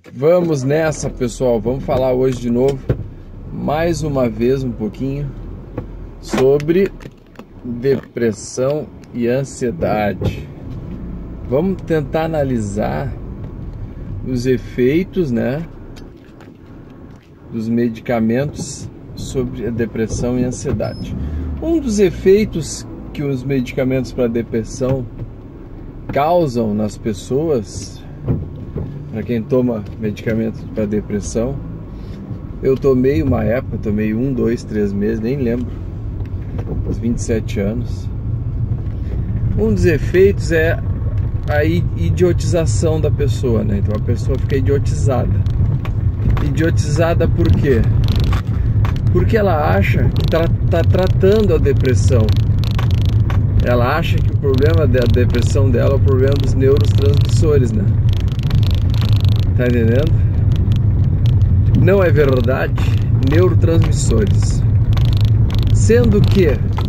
Vamos nessa, pessoal. Vamos falar hoje de novo, mais uma vez, um pouquinho sobre depressão e ansiedade. Vamos tentar analisar os efeitos, né, dos medicamentos sobre a depressão e ansiedade. Um dos efeitos que os medicamentos para depressão causam nas pessoas, para quem toma medicamentos para depressão, eu tomei uma época, tomei 1, 2, 3 meses, nem lembro, uns 27 anos. Um dos efeitos é a idiotização da pessoa, né? Então a pessoa fica idiotizada. Idiotizada por quê? Porque ela acha que está tratando a depressão. Ela acha que o problema da depressão dela é o problema dos neurotransmissores, né? Tá entendendo? Não é verdade. Neurotransmissores. Sendo que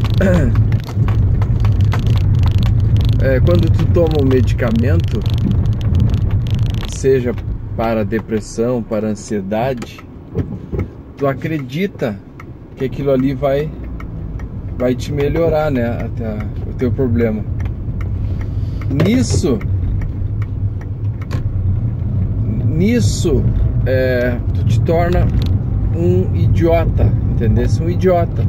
quando tu toma um medicamento, seja para depressão, para ansiedade, tu acredita que aquilo ali vai te melhorar, né, até o teu problema. Nisso tu te torna um idiota, entendeu? Um idiota.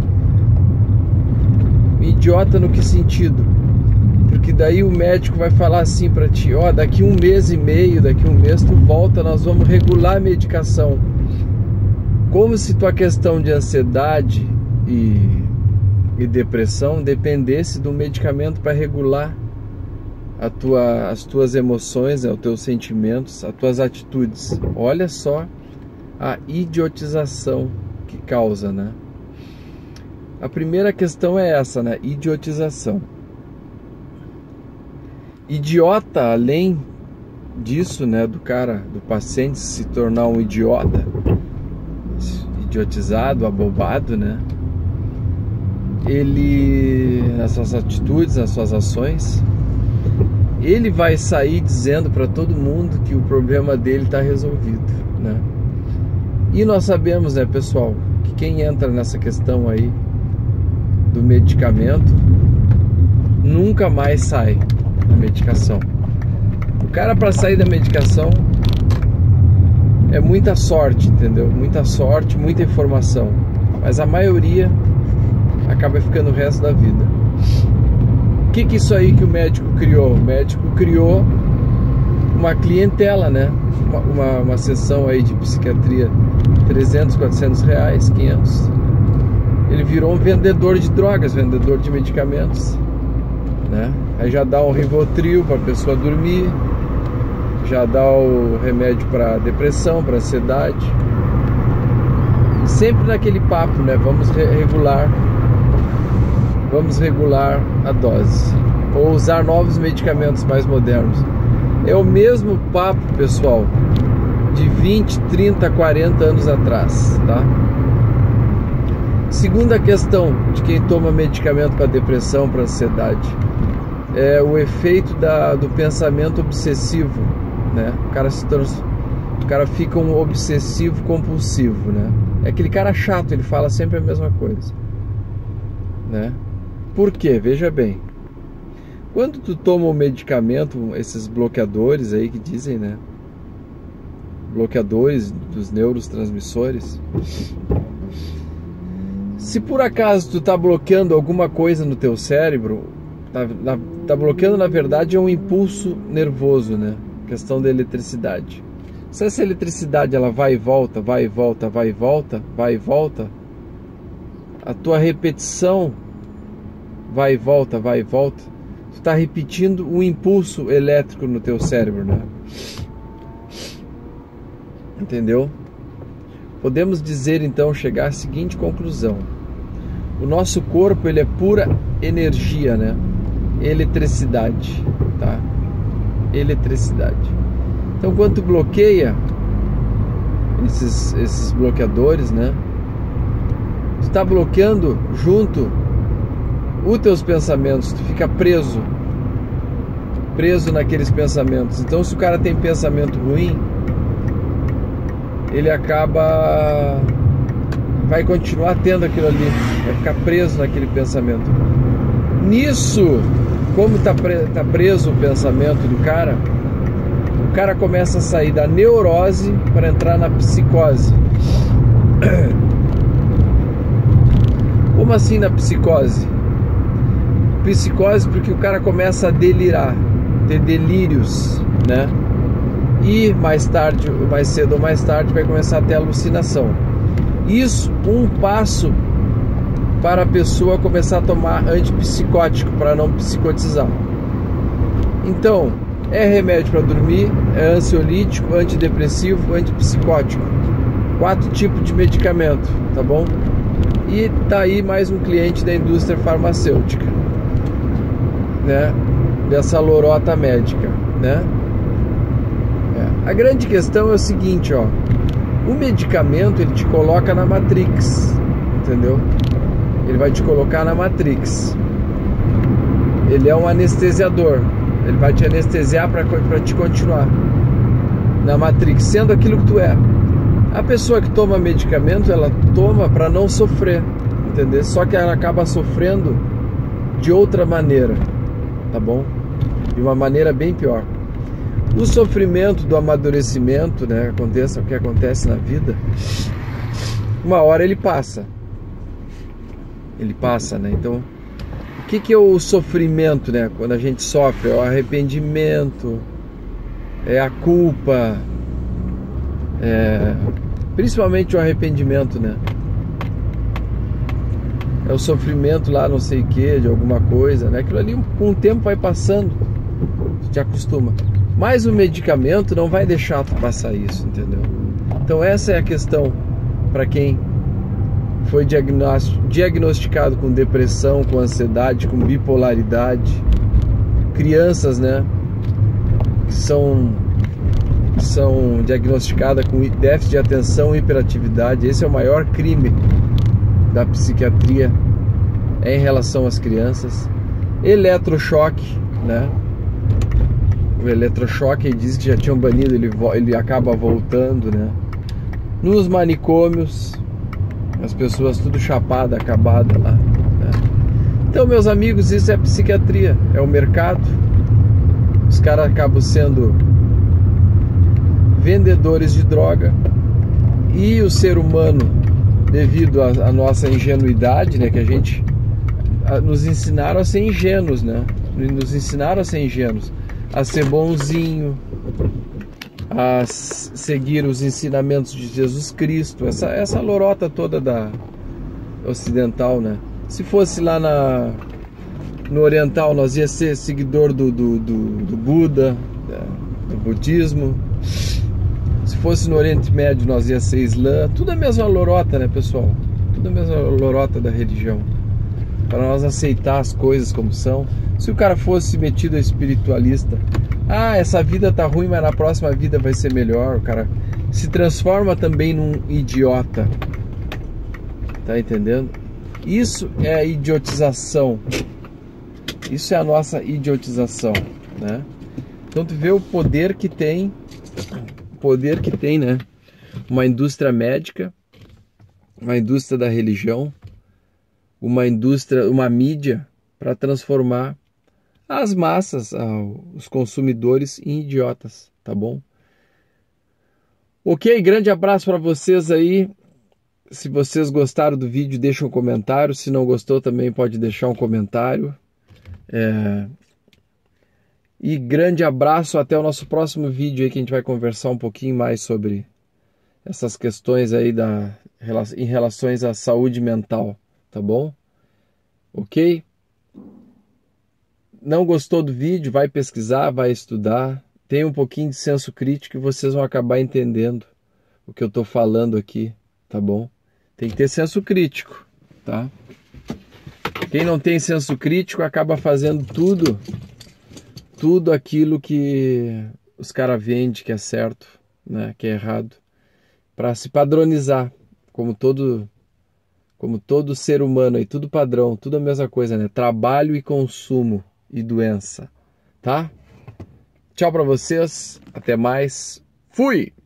Um idiota no que sentido? Porque daí o médico vai falar assim pra ti, ó, daqui 1 mês e meio, daqui 1 mês tu volta, nós vamos regular a medicação. Como se tua questão de ansiedade e depressão dependesse do medicamento para regular as tuas emoções, né, os teus sentimentos, as tuas atitudes. Olha só a idiotização que causa, né? A primeira questão é essa, né? Idiotização. Idiota, além disso, né, do paciente se tornar um idiota, idiotizado, abobado, né? Ele, nas suas atitudes, nas suas ações, ele vai sair dizendo para todo mundo que o problema dele está resolvido, né? E nós sabemos, né, pessoal, que quem entra nessa questão aí do medicamento nunca mais sai da medicação. O cara, para sair da medicação, é muita sorte, entendeu? Muita sorte, muita informação, mas a maioria acaba ficando o resto da vida. O que isso aí que o médico criou? O médico criou uma clientela, né? Uma sessão aí de psiquiatria, 300, 400 reais, 500. Ele virou um vendedor de drogas, vendedor de medicamentos, né? Aí já dá um Rivotril para a pessoa dormir, já dá o remédio para depressão, para ansiedade. Sempre naquele papo, né? Vamos regular a dose, ou usar novos medicamentos mais modernos. É o mesmo papo, pessoal, de 20, 30, 40 anos atrás, tá? Segunda questão de quem toma medicamento para depressão, para ansiedade, é o efeito do pensamento obsessivo, né? O cara fica um obsessivo compulsivo, né? É aquele cara chato, ele fala sempre a mesma coisa, né? Por quê? Veja bem, quando tu toma um medicamento, esses bloqueadores aí que dizem, né, bloqueadores dos neurotransmissores, se por acaso tu tá bloqueando alguma coisa no teu cérebro, tá bloqueando, na verdade, é um impulso nervoso, né, questão da eletricidade. Se essa eletricidade ela vai e volta, vai e volta, vai e volta, vai e volta, a tua repetição vai e volta, vai e volta, tu está repetindo um impulso elétrico no teu cérebro, né? Entendeu? Podemos dizer então, chegar à seguinte conclusão: o nosso corpo, ele é pura energia, né? Eletricidade, tá? Eletricidade. Então quando tu bloqueia esses bloqueadores, né, tu está bloqueando junto os teus pensamentos, tu fica preso naqueles pensamentos. Então se o cara tem pensamento ruim, ele vai continuar tendo aquilo ali, vai ficar preso naquele pensamento. Nisso, como tá preso o pensamento do cara, o cara começa a sair da neurose para entrar na psicose. Como assim na psicose? Psicose porque o cara começa a delirar, ter delírios, né? E mais cedo ou mais tarde vai começar a ter alucinação. Isso, um passo para a pessoa começar a tomar antipsicótico, para não psicotizar. Então, é remédio para dormir, é ansiolítico, antidepressivo, antipsicótico. 4 tipos de medicamento, tá bom? E tá aí mais um cliente da indústria farmacêutica, né? Dessa lorota médica, né? A grande questão é o seguinte, ó. O medicamento, ele te coloca na Matrix, entendeu? Ele vai te colocar na Matrix. Ele é um anestesiador. Ele vai te anestesiar para te continuar na Matrix, sendo aquilo que tu é. A pessoa que toma medicamento, ela toma para não sofrer, entendeu? Só que ela acaba sofrendo de outra maneira, tá bom? De uma maneira bem pior. O sofrimento do amadurecimento, né? Aconteça o que acontece na vida, uma hora ele passa. Ele passa, né? Então, o que é o sofrimento, né? Quando a gente sofre, é o arrependimento, é a culpa, principalmente o arrependimento, né? É o sofrimento lá, não sei o que, de alguma coisa, né? Aquilo ali com o tempo vai passando, te acostuma. Mas o medicamento não vai deixar tu passar isso, entendeu? Então essa é a questão para quem foi diagnosticado com depressão, com ansiedade, com bipolaridade. Crianças, né? Que são diagnosticadas com déficit de atenção e hiperatividade. Esse é o maior crime da psiquiatria em relação às crianças. Eletrochoque, né? O eletrochoque, ele diz que já tinham banido, ele acaba voltando, né? Nos manicômios, as pessoas tudo chapada, acabada lá, né? Então, meus amigos, isso é psiquiatria, é o mercado. Os caras acabam sendo vendedores de droga, e o ser humano, devido à nossa ingenuidade, né, que a gente nos ensinaram a ser ingênuos, né? Nos ensinaram a ser ingênuos, a ser bonzinho, a seguir os ensinamentos de Jesus Cristo, essa lorota toda da ocidental, né? Se fosse lá no oriental, nós ia ser seguidor do Buda, do budismo. Se fosse no Oriente Médio, nós ia ser Islã. Tudo a mesma lorota, né, pessoal? Tudo a mesma lorota da religião, para nós aceitar as coisas como são. Se o cara fosse metido a espiritualista, essa vida tá ruim, mas na próxima vida vai ser melhor, o cara se transforma também num idiota, tá entendendo? Isso é a idiotização, isso é a nossa idiotização, né? Então tu vê o poder que tem, né? Uma indústria médica, uma indústria da religião, uma indústria, uma mídia, para transformar as massas, os consumidores, em idiotas, tá bom? Ok, grande abraço para vocês aí. Se vocês gostaram do vídeo, deixa um comentário. Se não gostou, também pode deixar um comentário. E grande abraço, até o nosso próximo vídeo aí, que a gente vai conversar um pouquinho mais sobre essas questões aí em relações à saúde mental, tá bom? Ok? Não gostou do vídeo? Vai pesquisar, vai estudar. Tenha um pouquinho de senso crítico e vocês vão acabar entendendo o que eu estou falando aqui, tá bom? Tem que ter senso crítico, tá? Quem não tem senso crítico acaba fazendo tudo aquilo que os caras vendem que é certo, né? Que é errado, para se padronizar, como todo ser humano aí, tudo padrão, tudo a mesma coisa, né? Trabalho e consumo e doença, tá? Tchau pra vocês, até mais, fui!